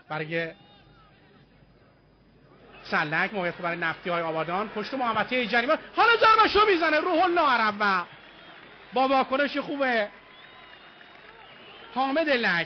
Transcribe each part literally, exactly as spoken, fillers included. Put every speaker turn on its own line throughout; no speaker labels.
برای سلک، موقعیت برای نفتی های آبادان، پشت محمدی جریمه، حالا ضربشو میزنه روح الله عرب با واکنش خوبه حامد لک.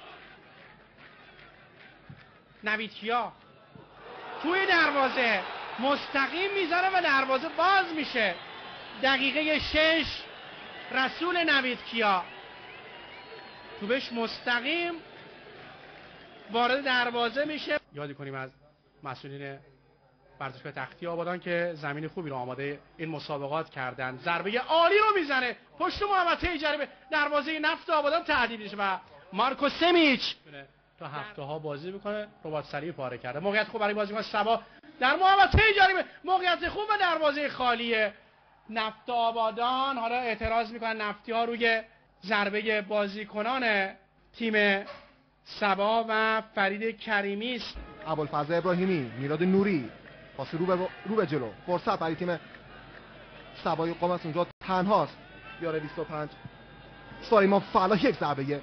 نوید کیا توی دروازه مستقیم میزنه و دروازه باز میشه. دقیقه شش رسول نوید کیا توبش مستقیم وارد دروازه میشه. یادی کنیم از مسئولین ورزشگاه تختی آبادان که زمین خوبی رو آماده این مسابقات کردن. ضربه عالی رو میزنه پشت محمدی جریمه، دروازه نفت آبادان تهدید میشه و مارکو سمیچ تا هفته ها بازی میکنه. رباط سریع پاره کرده. موقعیت خوب برای بازیکن سبا در محمدی جریمه، موقعیت خوب و دروازه خالیه نفت آبادان. حالا اعتراض میکنن نفتی ها روی ضربه بازیکنان تیم سبا و فرید کریمی است.
ابوالفضل ابراهیمی، میلاد نوری، پاس رو به رو به جلو، فرصت برای تیم سبای قم است. اونجا تنهاست. بیاره بیست و پنج ساریمان فلا، یک ضربه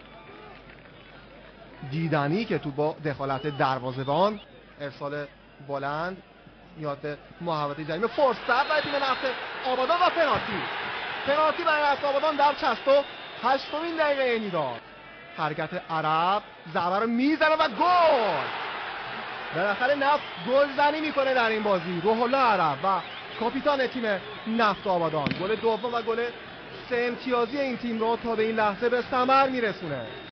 دیدنی که تو با دخالت دروازه‌بان ارسال بلند میاد به محوطه جریمه. فرصت برای تیم نفت آبادان و پنالتی. پنالتی برای نفت آبادان در شصت و هشتمین دقیقه میداد. حرکت عرب ضربه رو میزنه و گل. بالاخره نفت گلزنی میکنه در این بازی. روح الله عرب و کاپیتان تیم نفت آبادان گل دوم و گل سه امتیازی این تیم رو تا به این لحظه به ثمر میرسونه.